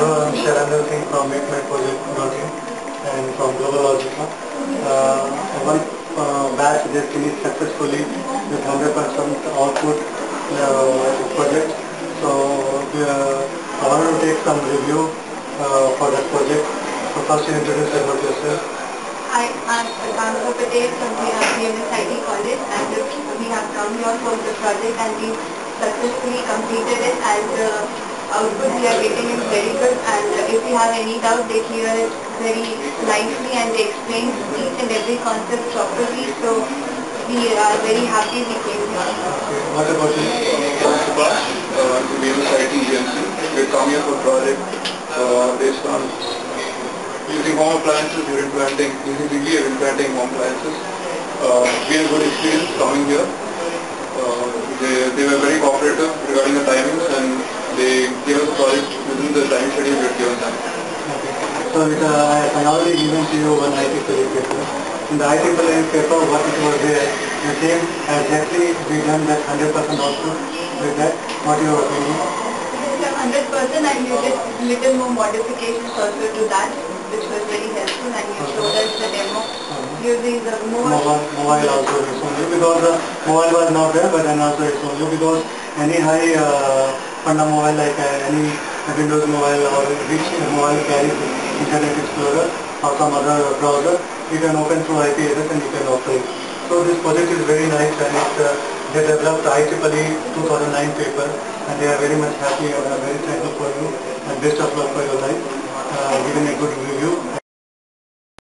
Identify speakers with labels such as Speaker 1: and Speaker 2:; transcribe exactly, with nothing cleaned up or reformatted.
Speaker 1: Hello, I'm Sharandan Singh from Make My Project Notting and from Global Logica. Uh, one uh, batch they finished successfully with one hundred percent output uh, project. So uh, I wanted to take some review uh, for that project. So first you introduce about yourself.
Speaker 2: Hi, I'm Akansha Patel from B M S I T College, and we have come here for the project and we successfully completed it, and the output we are getting is very good, and if we have any doubt they clear it very nicely and they explain each and every concept properly, so we are very happy we came here.
Speaker 1: Okay. What about you?
Speaker 3: I'm Subhash, uh, from B M S I T G M C. We come here for a project uh, based on using home appliances, we're implanting, using B B A, we're implanting home appliances. Uh, we had good experience coming here. Uh, they, they were very cooperative regarding the timings and they gave us a project within the time schedule we had given them.
Speaker 1: Okay. So it, uh, I, I already given to you one I T P paper. In the I T P paper, what it was there, the same exactly we done that one hundred percent output with that. What your opinion?
Speaker 2: one hundred percent, and you did little more modifications also to that, which was very helpful, and you showed us the demo using the more
Speaker 1: mobile, mobile also is only because the mobile was not there, but then also it's only because any high uh, funda mobile like uh, any Windows mobile or which mobile carries Internet Explorer or some other browser, you can open through I P address and you can operate. So this project is very nice, and it, uh, they developed I E E E two thousand nine paper, and they are very much happy and are very thankful for you, and best of luck for your life, uh, giving a good review.